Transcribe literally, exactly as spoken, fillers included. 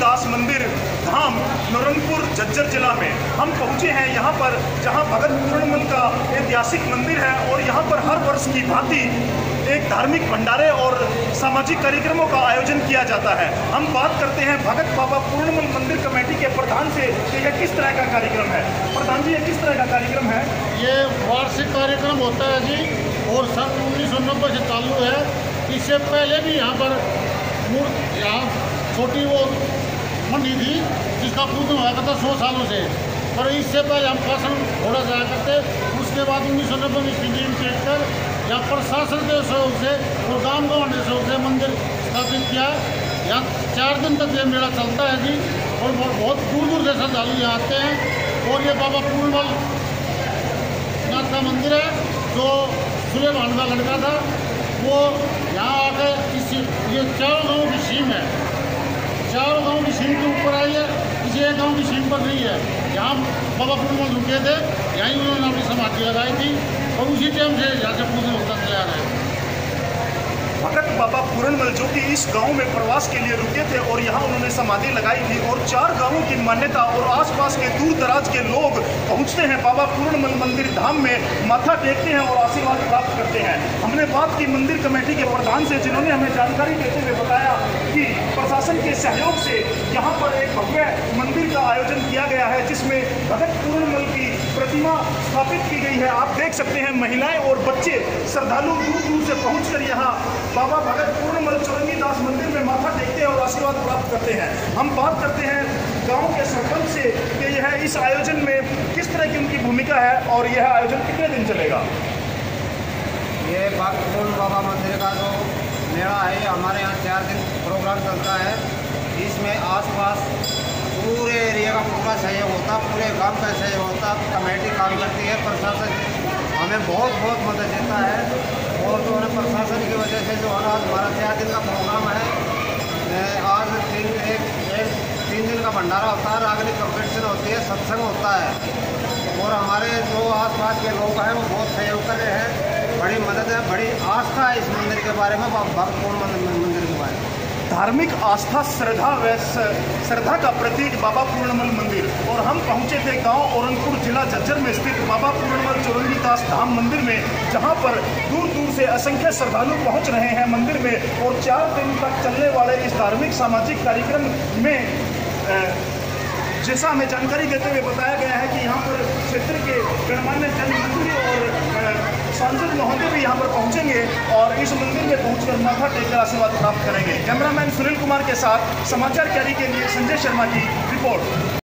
दास मंदिर धाम नौरंगपुर झज्जर जिला में हम पहुंचे हैं। यहाँ पर जहाँ भगत पूर्णमल का ऐतिहासिक मंदिर है और यहाँ पर हर वर्ष की भांति एक धार्मिक भंडारे और सामाजिक कार्यक्रमों का आयोजन किया जाता है। हम बात करते हैं भगत बाबा पूर्णमल मंदिर कमेटी के प्रधान से कि यह किस तरह का कार्यक्रम है। प्रधान जी, यह किस तरह का कार्यक्रम है? ये वार्षिक कार्यक्रम होता है जी, और सन उन्नीस सौ नब्बे से चालू है। इससे पहले भी यहाँ पर यहाँ छोटी वो मंडी थी जिसका पूजन हुआ करता सौ सालों से, पर इससे पहले हम शासन थोड़ा जाया करते। उसके बाद उन्नीस सौ नब्बे में स्टेडियम चेक कर यहाँ प्रशासन के सहयोग से और गाँव गाँव के सहयोग से मंदिर स्थापित किया। यहाँ चार दिन तक ये मेला चलता है जी, और बहुत दूर दूर से श्रद्धालु यहाँ आते हैं। और ये बाबा पूर्णमल नाथ का मंदिर है जो सुले भांड का लड़का था, वो यहाँ आकर इस ये चारों गाँव की सीम है, चारों गाँव की सीम के ऊपर आई है, किसी एक गाँव की सीम पर नहीं है। यहाँ बाबा पूर्णमल रुके थे, यहीं उन्होंने अपनी समाधि लगाई थी और उसी टाइम से यहाँ से पूजन होता चला रहा है। भगत बाबा पूर्णमल जो कि इस गांव में प्रवास के लिए रुके थे और यहाँ उन्होंने समाधि लगाई थी, और चार गांवों की मान्यता और आसपास के दूर दराज के लोग पहुँचते हैं बाबा पूर्णमल मंदिर धाम में, माथा टेकते हैं और आशीर्वाद प्राप्त करते हैं। हमने बात की मंदिर कमेटी के प्रधान से, जिन्होंने हमें जानकारी देते हुए बताया कि प्रशासन के सहयोग से यहाँ पर एक भव्य मंदिर का आयोजन किया गया है जिसमें भगत पूर्णमल की प्रतिमा स्थापित की गई है। आप देख सकते हैं महिलाएं और बच्चे श्रद्धालु दूर दूर से पहुँचकर यहाँ बाबा भगत पूर्णमल चौरंगी दास मंदिर में माथा टेकते हैं और आशीर्वाद प्राप्त करते हैं। हम बात करते हैं गांव के सरपंच से कि यह इस आयोजन में किस तरह की उनकी भूमिका है और यह आयोजन कितने दिन चलेगा। ये भगत पूर्ण बाबा मंदिर का जो मेला है, हमारे यहाँ चार दिन प्रोग्राम चलता है। इसमें आसपास पूरे एरिया का पूरा सहयोग होता, पूरे गांव का सहयोग होता, कमेटी काम करती है, प्रशासन हमें बहुत बहुत मदद देता है। और जो है प्रशासन की वजह से जो है आज हमारा चार दिन का प्रोग्राम है। आज तीन एक, एक तीन दिन का भंडारा होता है, रागनी कंपटीशन होती है, सत्संग होता है, और हमारे जो आसपास के लोग हैं वो बहुत सहयोग कर रहे हैं। बड़ी मदद है, बड़ी आस्था है इस मंदिर के बारे में, भगत पूर्णमल मंदिर के बारे में। धार्मिक आस्था, श्रद्धा व श्रद्धा का प्रतीक बाबा पूर्णमल मंदिर। और हम पहुंचे थे गांव औरंगपुर जिला झज्जर में स्थित बाबा पूर्णमल चौरंगी दास धाम मंदिर में, जहां पर दूर दूर से असंख्य श्रद्धालु पहुंच रहे हैं मंदिर में। और चार दिन तक चलने वाले इस धार्मिक सामाजिक कार्यक्रम में जैसा हमें जानकारी देते हुए बताया गया है कि यहाँ पर क्षेत्र के गणमान्य जनमंत्री और सांसद महोदय भी यहाँ पर पहुँचेंगे और इस मंदिर में पहुँचकर माथा टेककर आशीर्वाद प्राप्त करेंगे। कैमरामैन सुनील कुमार के साथ समाचार कैरी के लिए संजय शर्मा की रिपोर्ट।